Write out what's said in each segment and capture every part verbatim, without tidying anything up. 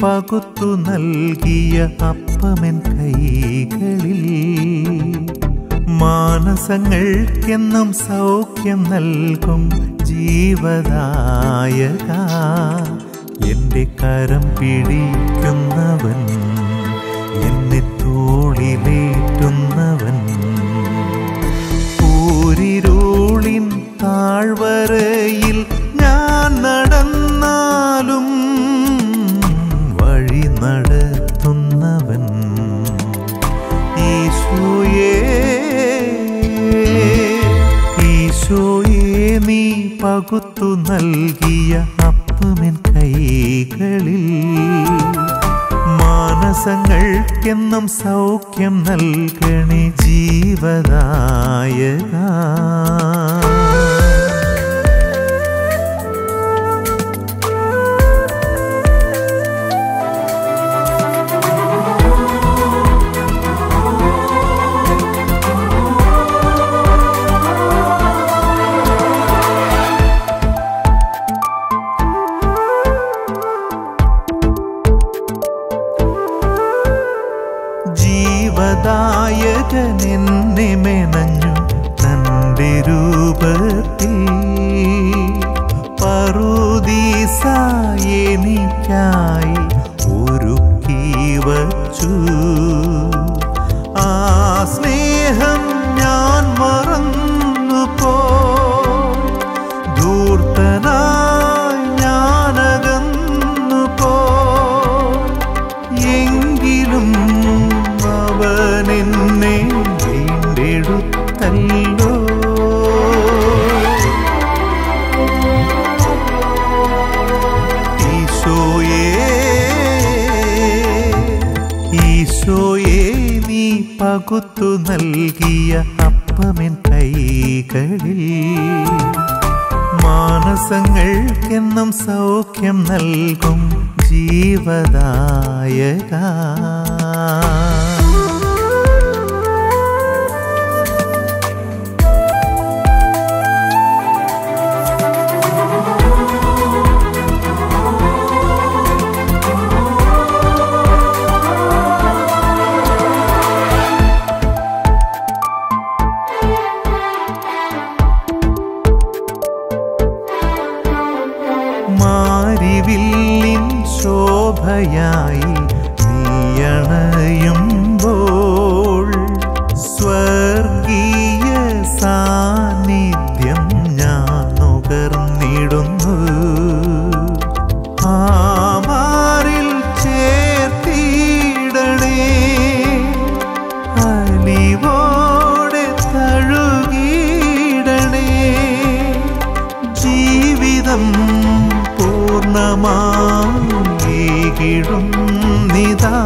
പകുത്തു നൽകിയ അപ്പമെൻ കൈകളിൽ മാനസങ്ങൾക്കെന്നും സൗഖ്യം നൽകും ജീവദായക എന്റെ കരം പിടിക്കുന്നവൻ എന്നെ തോളിലേറ്റുന്നവൻ പൂരിരുളിൻ താഴ്വരയിൽ ഞാൻ നടന്നാലും വഴി നടത്തുന്നവൻ ഈശോയേ ഈശോയേ നീ പകുത്തു നൽകിയ അപ്പമെൻ കൈകളിൽ മാനസങ്ങൾക്കെന്നും സൗഖ്യം നൽകണേ ജീവദായക ജീവദായകൻ എന്നെ മെനഞ്ഞു തന്റെ രൂപത്തിൽ പറുദീസ എനിക്കായി ഒരുക്കി വച്ചു ആ സ്നേഹം ഞാൻ മറന്നു പോയി ധൂർത്തനായി ഞാനകന്നു പോയി എങ്കിലും അവനെന്നെ വീണ്ടെടുത്തല്ലോ ഈശോയേ ഈശോയേ നീ പകുത്തു നൽകിയ അപ്പമെൻ കൈകളിൽ മാനസങ്ങൾക്കെന്നും സൗഖ്യം നൽകും ജീവദായക മാരിവില്ലിൻ ശോഭയായി നീയണയുമ്പോൾ സ്വർഗീയ സാന്നിധ്യം ഞാൻ നുകർന്നിടുന്നു ആ മാറിൽ ചേർത്തിടണേ അലിവോടെ തഴുകിടണേ ജീവിതം പൂർണ്ണമായിടും നിതാ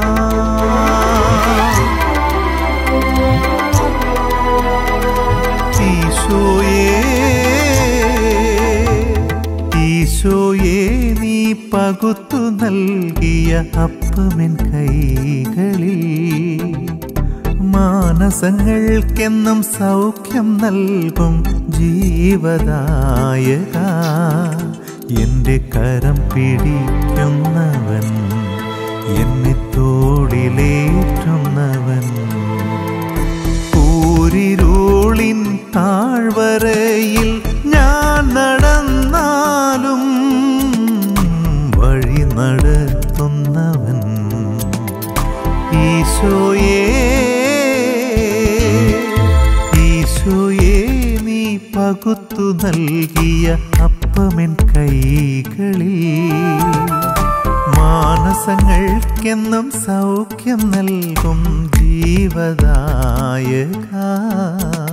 ഈശോയേ ഈശോയേ നീ പകുത്തു നൽകിയ അപ്പമെൻ കൈകളിൽ മാനസങ്ങൾക്കെന്നും സൗഖ്യം നൽകും ജീവദായക എന്റെ കരം പിടിക്കുന്നവൻ എന്നെ തോളിലേറ്റുന്നവൻ പൂരിരുളിൻ താഴ്വരയിൽ ഞാൻ നടന്നാലും വഴി നടത്തുന്നവൻ ഈശോയേ ഈശോയേ നീ പകുത്തു നൽകിയ അപ്പമെൻ കൈകളിൽ മാനസങ്ങൾക്കെന്നും സൗഖ്യം നൽകും ജീവദായക